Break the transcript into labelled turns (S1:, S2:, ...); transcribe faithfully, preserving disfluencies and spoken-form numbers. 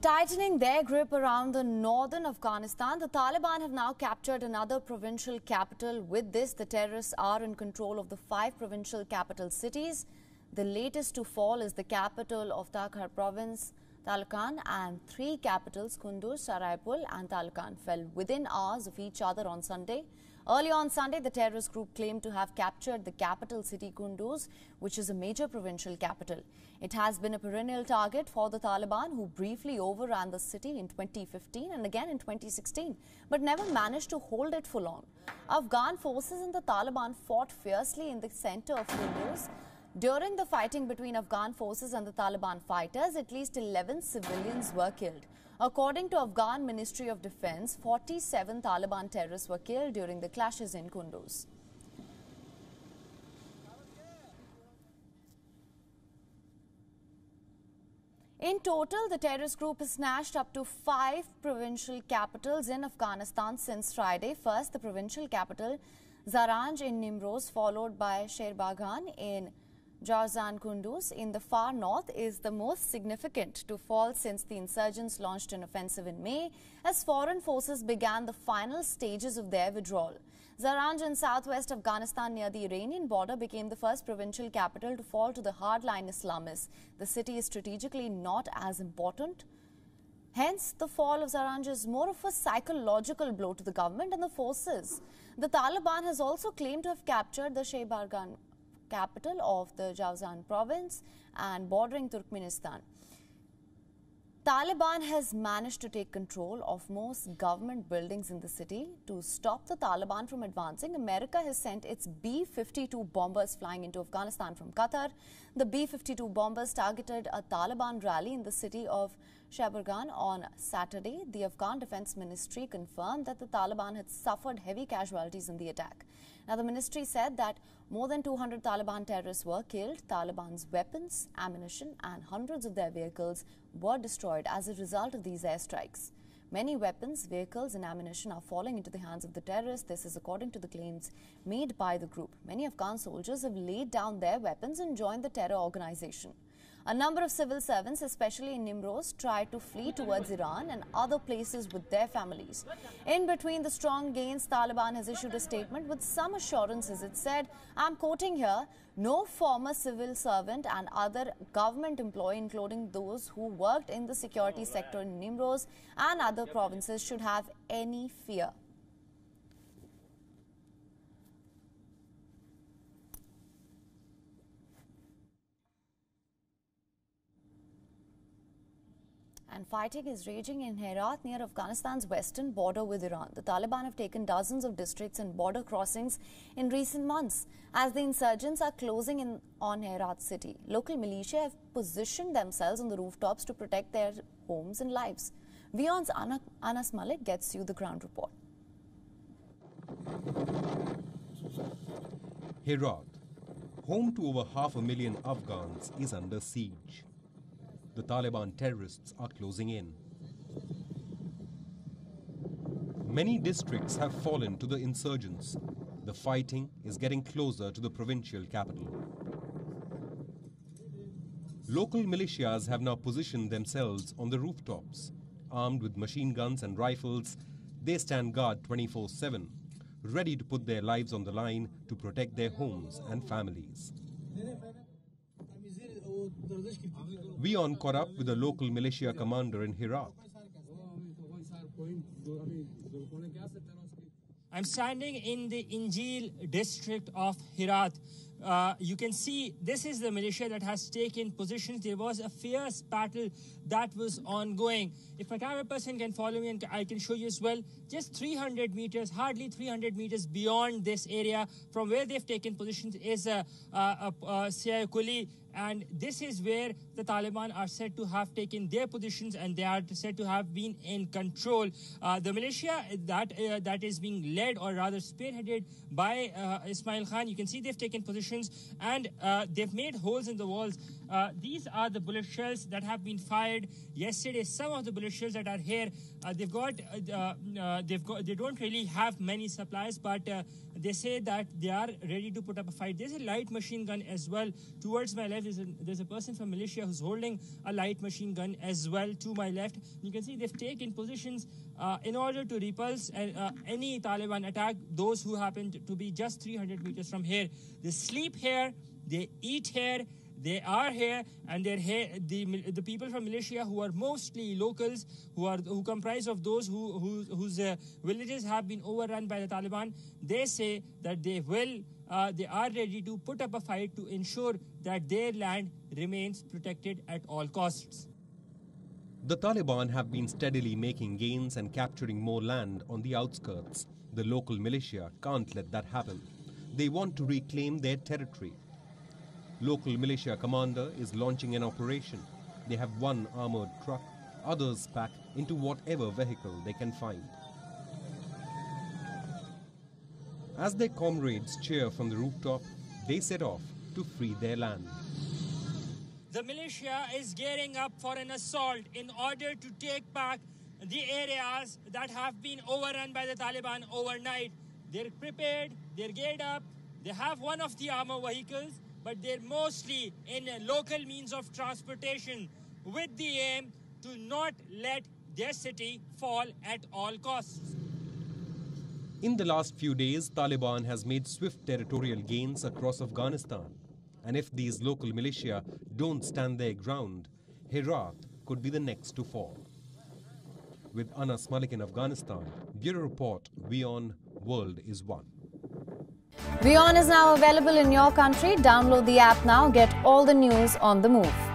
S1: Tightening their grip around the northern Afghanistan, the Taliban have now captured another provincial capital. With this, the terrorists are in control of the five provincial capital cities. The latest to fall is the capital of Takhar province, Taloqan, and three capitals, Kunduz, Saraipul and Taloqan, fell within hours of each other on Sunday. Early on Sunday, the terrorist group claimed to have captured the capital city Kunduz, which is a major provincial capital. It has been a perennial target for the Taliban, who briefly overran the city in twenty fifteen and again in twenty sixteen, but never managed to hold it for long. Afghan forces and the Taliban fought fiercely in the center of Kunduz. During the fighting between Afghan forces and the Taliban fighters, at least eleven civilians were killed. According to Afghan Ministry of Defense, forty-seven Taliban terrorists were killed during the clashes in Kunduz. In total, the terrorist group has snatched up to five provincial capitals in Afghanistan since Friday. First, the provincial capital Zaranj in Nimroz, followed by Sherbaghan in Jawzan. Kunduz in the far north is the most significant to fall since the insurgents launched an offensive in May as foreign forces began the final stages of their withdrawal. Zaranj in southwest Afghanistan near the Iranian border became the first provincial capital to fall to the hardline Islamists. The city is strategically not as important. Hence, the fall of Zaranj is more of a psychological blow to the government and the forces. The Taliban has also claimed to have captured the Sherbaghan capital of the Jawzan province and bordering Turkmenistan. Taliban has managed to take control of most government buildings in the city. To stop the Taliban from advancing, America has sent its B fifty-two bombers flying into Afghanistan from Qatar. The B fifty-two bombers targeted a Taliban rally in the city of Sherbaghan on Saturday. The Afghan Defense Ministry confirmed that the Taliban had suffered heavy casualties in the attack. Now, the ministry said that more than two hundred Taliban terrorists were killed. Taliban's weapons, ammunition and hundreds of their vehicles were destroyed as a result of these airstrikes. Many weapons, vehicles and ammunition are falling into the hands of the terrorists. This is according to the claims made by the group. Many Afghan soldiers have laid down their weapons and joined the terror organization. A number of civil servants, especially in Nimroz, tried to flee towards Iran and other places with their families. In between the strong gains, Taliban has issued a statement with some assurances. It said, I'm quoting here, no former civil servant and other government employee, including those who worked in the security sector in Nimroz and other provinces, should have any fear. And fighting is raging in Herat near Afghanistan's western border with Iran. The Taliban have taken dozens of districts and border crossings in recent months as the insurgents are closing in on Herat city. Local militia have positioned themselves on the rooftops to protect their homes and lives. WION's Anas Malik gets you the ground report.
S2: Herat, home to over half a million Afghans, is under siege. The Taliban terrorists are closing in. Many districts have fallen to the insurgents. The fighting is getting closer to the provincial capital. Local militias have now positioned themselves on the rooftops. Armed with machine guns and rifles, they stand guard twenty-four seven, ready to put their lives on the line to protect their homes and families. WION caught up with a local militia commander in Herat.
S3: I'm standing in the Injil district of Herat. Uh, you can see this is the militia that has taken positions. There was a fierce battle that was ongoing. If my camera person can follow me, and I can show you as well, just three hundred meters, hardly three hundred meters beyond this area from where they've taken positions is a, a, a, a Siayakuli. And this is where the Taliban are said to have taken their positions and they are said to have been in control. Uh, the militia that uh, that is being led or rather spearheaded by uh, Ismail Khan, you can see they've taken positions and uh, they've made holes in the walls Uh, these are the bullet shells that have been fired yesterday. Some of the bullet shells that are here, uh, they've got, uh, uh, they've got, they don't really have many supplies, but uh, they say that they are ready to put up a fight. There's a light machine gun as well. Towards my left, there's a, there's a person from militia who's holding a light machine gun as well to my left. You can see they've taken positions uh, in order to repulse uh, any Taliban attack, those who happen to be just three hundred meters from here. They sleep here, they eat here, they are here, and they're here. The the people from militia, who are mostly locals, who are who comprise of those who, who whose uh, villages have been overrun by the Taliban, they say that they will, uh, they are ready to put up a fight to ensure that their land remains protected at all costs.
S2: The Taliban have been steadily making gains and capturing more land on the outskirts. The local militia can't let that happen. They want to reclaim their territory. Local militia commander is launching an operation. They have one armored truck, others pack into whatever vehicle they can find. As their comrades cheer from the rooftop, they set off to free their land.
S3: The militia is gearing up for an assault in order to take back the areas that have been overrun by the Taliban overnight. They're prepared, they're geared up, they have one of the armor vehicles, but they're mostly in a local means of transportation with the aim to not let their city fall at all costs.
S2: In the last few days, Taliban has made swift territorial gains across Afghanistan. And if these local militia don't stand their ground, Herat could be the next to fall. With Anas Malik in Afghanistan, Bureau Report, WION, World is One.
S1: WION is now available in your country. Download the app now. Get all the news on the move.